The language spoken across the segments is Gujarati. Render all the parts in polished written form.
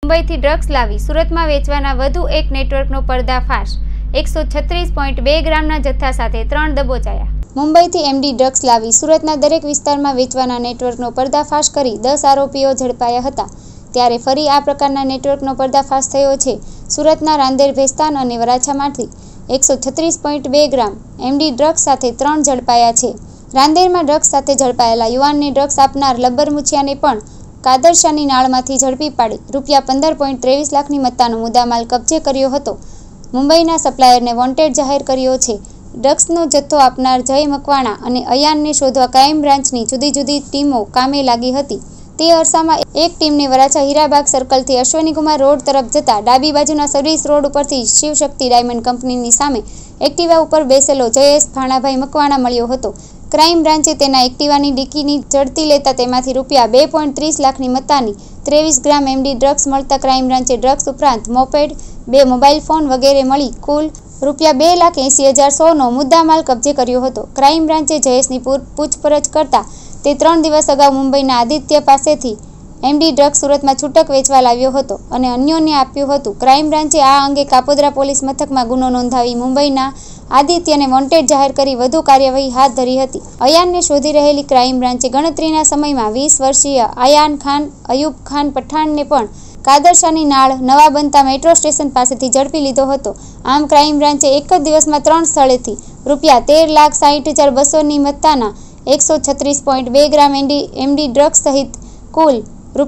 મુંબઈથી ડ્રગ્સ લાવી સુરતમાં વેચવાના વધુ એક નેટવર્કનો પર્દાફાશ। 136.2 ગ્રામના જથ્થા સાથે 3 દબોચાયા। મુંબઈથી એમડી ડ્રગ્સ લાવી સુરતના દરેક વિસ્તારમાં વેચવાના નેટવર્કનો પર્દાફાશ કરી 10 આરોપીઓ ઝડપાયા હતા। ત્યારે ફરી આ પ્રકારના નેટવર્કનો પર્દાફાશ થયો છે। સુરતના રાંદેર, ભેસ્તાન અને વરાછામાંથી 136.2 ગ્રામ એમડી ડ્રગ્સ સાથે 3 ઝડપાયા છે। રાંદેરમાં ડ્રગ્સ સાથે ઝડપાયેલા યુવાનને ડ્રગ્સ આપનાર લબ્બર મુછિયાને પણ કાદરશાની નાળમાંથી ઝડપી પાડી ₹15.23 લાખની મત્તાનો મુદ્દામાલ કબજે કર્યો હતો। મુંબઈના સપ્લાયરને વોન્ટેડ જાહેર કર્યો છે। ડ્રગ્સનો જથ્થો આપનાર જય મકવાણા અને અયાનને શોધવા ક્રાઇમ બ્રાન્ચની જુદી જુદી ટીમો કામે લાગી હતી। તે અરસામાં એક ટીમને વરાછા હીરાબાગ સર્કલથી અશ્વનીકુમાર રોડ તરફ જતા ડાબી બાજુના સર્વિસ રોડ ઉપરથી શિવશક્તિ ડાયમંડ કંપનીની સામે એક્ટિવા ઉપર બેસેલો જયેશ ભાણાભાઈ મકવાણા મળ્યો હતો। ક્રાઇમ બ્રાન્ચે તેના એક્ટિવાની ડિક્કીની ઝડપી લેતા તેમાંથી ₹2.30 લાખની મત્તાની 23 ગ્રામ એમડી ડ્રગ્સ મળતા ક્રાઇમ બ્રાન્ચે ડ્રગ્સ ઉપરાંત મોપેડ, 2 મોબાઈલ ફોન વગેરે મળી કુલ ₹2,80,100નો મુદ્દામાલ કબજે કર્યો હતો। ક્રાઇમ બ્રાન્ચે જયેશની પૂછપરછ કરતા તે 3 દિવસ અગાઉ મુંબઈના આદિત્ય પાસેથી એમડી ડ્રગ્સ સુરતમાં છૂટક વેચવા લાવ્યો હતો અને અન્યોને આપ્યું હતું। ક્રાઇમ બ્રાન્ચે આ અંગે કાપોદ્રા પોલીસ મથકમાં ગુનો નોંધાવી મુંબઈના આદિત્યને વોન્ટેડ જાહેર કરી વધુ કાર્યવાહી હાથ ધરી હતી। અયાનને શોધી રહેલી ક્રાઇમ બ્રાન્ચે ગણતરીના સમયમાં 20 વર્ષીય આયાન ખાન, અયુબ ખાન પઠાણને પણ કાદરશાની નાળ નવા બનતા મેટ્રો સ્ટેશન પાસેથી ઝડપી લીધો હતો। આમ ક્રાઇમ બ્રાન્ચે એક જ દિવસમાં 3 સ્થળેથી ₹13,60,200ની મત્તાના 136.2 ગ્રામ એમડી ડ્રગ્સ સહિત કુલ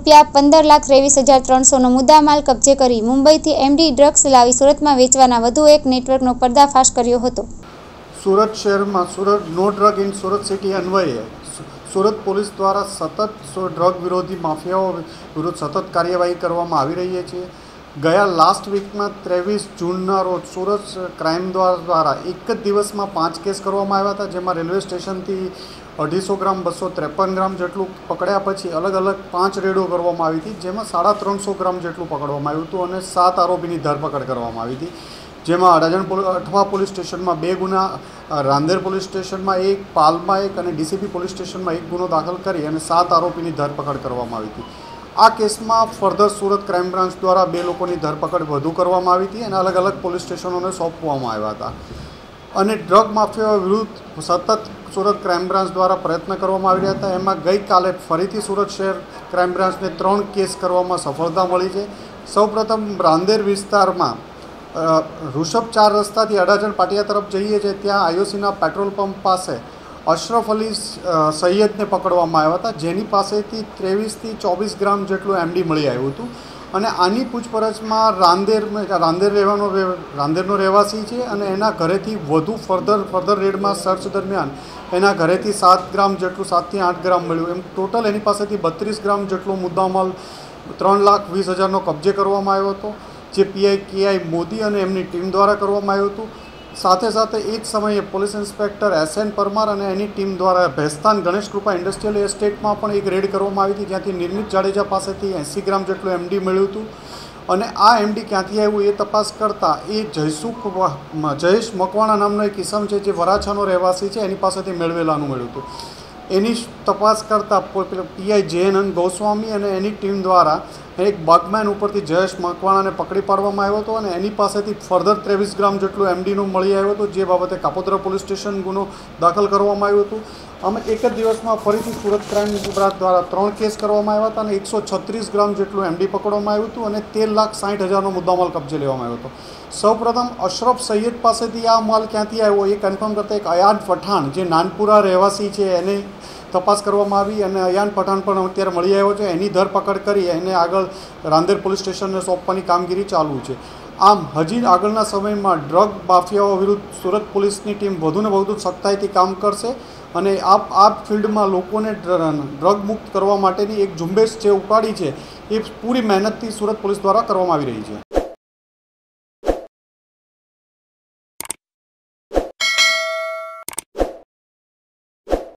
₹15,23,300નો મુદ્દામાલ કબજે કરી મુંબઈથી એમડી ડ્રગ્સ લાવી સુરતમાં વેચવાના વધુ એક નેટવર્કનો પર્દાફાશ કર્યો હતો। સુરત શહેરમાં no drug in Surat city અન્વયે સુરત પોલીસ દ્વારા સતત ડ્રગ વિરોધી માફિયાઓ વિરુદ્ધ સતત કાર્યવાહી કરવામાં આવી રહી છે। ગયા લાસ્ટ વીકમાં 23 જૂનના રોજ સુરત ક્રાઇમ દ્વારા એક જ દિવસમાં 5 કેસ કરવામાં આવ્યા હતા, જેમાં રેલવે સ્ટેશનથી 250 ગ્રામ 253 ગ્રામ જેટલું પકડ્યા પછી અલગ અલગ 5 રેડો કરવામાં આવી હતી, જેમાં 350 ગ્રામ જેટલું પકડવામાં આવ્યું હતું અને 7 આરોપીની ધરપકડ કરવામાં આવી હતી। જેમાં અઠવા પોલીસ સ્ટેશનમાં 2 ગુના, રાંદેર પોલીસ સ્ટેશનમાં 1, પાલમાં 1 અને ડીસીપી પોલીસ સ્ટેશનમાં 1 ગુનો દાખલ કરી અને 7 આરોપીની ધરપકડ કરવામાં આવી હતી। આ કેસમાં ફર્ધર સુરત ક્રાઇમ બ્રાન્ચ દ્વારા 2 લોકોની ધરપકડ વધુ કરવામાં આવી હતી અને અલગ અલગ પોલીસ સ્ટેશનોને સોંપવામાં આવ્યા હતા અને ડ્રગ માફિયાઓ વિરુદ્ધ સતત સુરત ક્રાઇમ બ્રાન્ચ દ્વારા પ્રયત્ન કરવામાં આવી રહ્યા હતા। એમાં ગઈકાલે ફરીથી સુરત શહેર ક્રાઇમ બ્રાન્ચને 3 કેસ કરવામાં સફળતા મળી છે। સૌપ્રથમ રાંદેર વિસ્તારમાં ઋષભ 4 રસ્તાથી અડાજણ પાટિયા તરફ જઈએ છીએ, ત્યાં આઈઓસીના પેટ્રોલ પંપ પાસે અશરફ અલી સૈયદને પકડવામાં આવ્યા હતા, જેની પાસેથી 23 થી 24 ગ્રામ જેટલું એમડી મળી આવ્યું હતું અને આની પૂછપરછમાં રાંદેરનો રહેવાસી છે અને એના ઘરેથી વધુ ફર્ધર રેડમાં સર્ચ દરમિયાન એના ઘરેથી 7 ગ્રામ જેટલું 7 થી 8 ગ્રામ મળ્યું। એમ ટોટલ એની પાસેથી 32 ગ્રામ જેટલો મુદ્દામાલ 3,20,000નો કબજે કરવામાં આવ્યો હતો, જે પીઆઈ કેઆઈ મોદી અને એમની ટીમ દ્વારા કરવામાં આવ્યું હતું। સાથે સાથે એ જ સમયે પોલીસ ઇન્સ્પેક્ટર SN પરમાર અને એની ટીમ દ્વારા ભેસ્તાન ગણેશ કૃપા ઇન્ડસ્ટ્રીયલ એસ્ટેટમાં પણ એક રેડ કરવામાં આવી હતી, જ્યાંથી નિર્મિત જાડેજા પાસેથી 80 ગ્રામ જેટલું એમડી મળ્યું હતું અને આ એમડી ક્યાંથી આવ્યું એ તપાસ કરતાં એ જયેશ મકવાણા નામનો એક ઇસમ છે, જે વરાછાનો રહેવાસી છે, એની પાસેથી મેળવેલાનું મળ્યું હતું। એની તપાસ કરતાં પીઆઈ JN ગોસ્વામી અને એની ટીમ દ્વારા એક બગમેન ઉપરથી જયેશ મકવાણાને પકડી પાડવામાં આવ્યો હતો અને એની પાસેથી ફર્ધર 23 ગ્રામ જેટલું એમડીનું મળી આવ્યું હતું, જે બાબતે કાપોદ્રા પોલીસ સ્ટેશન ગુનો દાખલ કરવામાં આવ્યો હતો। અમે એક જ દિવસમાં ફરીથી સુરત ક્રાઇમ બ્રાન્ચ દ્વારા 3 કેસ કરવામાં આવ્યા હતા અને 136 ગ્રામ જેટલું એમડી પકડવામાં આવ્યું હતું અને 13,60,000નો મુદ્દામાલ કબજે લેવામાં આવ્યો હતો। સૌપ્રથમ અશરફ સૈયદ પાસેથી આ માલ ક્યાંથી આવ્યો એ કન્ફર્મ કરતા એક અયાન પઠાણ, જે નાનપુરા રહેવાસી છે, એને તપાસ કરવામાં આવી અને અયાન પઠાણ પણ અત્યારે મળી આવ્યો છે। એની ધરપકડ કરી એને આગળ રાંદેર પોલીસ સ્ટેશનને સોંપવાની કામગીરી ચાલુ છે। આમ હજી આગળના સમયમાં ડ્રગ માફિયાઓ વિરુદ્ધ સુરત પોલીસની ટીમ વધુને વધુ સખ્તાઈથી કામ કરશે અને આ ફિલ્ડમાં લોકોને ડ્રગ મુક્ત કરવા માટેની એક ઝુંબેશ જે ઉપાડી છે એ પૂરી મહેનતથી સુરત પોલીસ દ્વારા કરવામાં આવી રહી છે।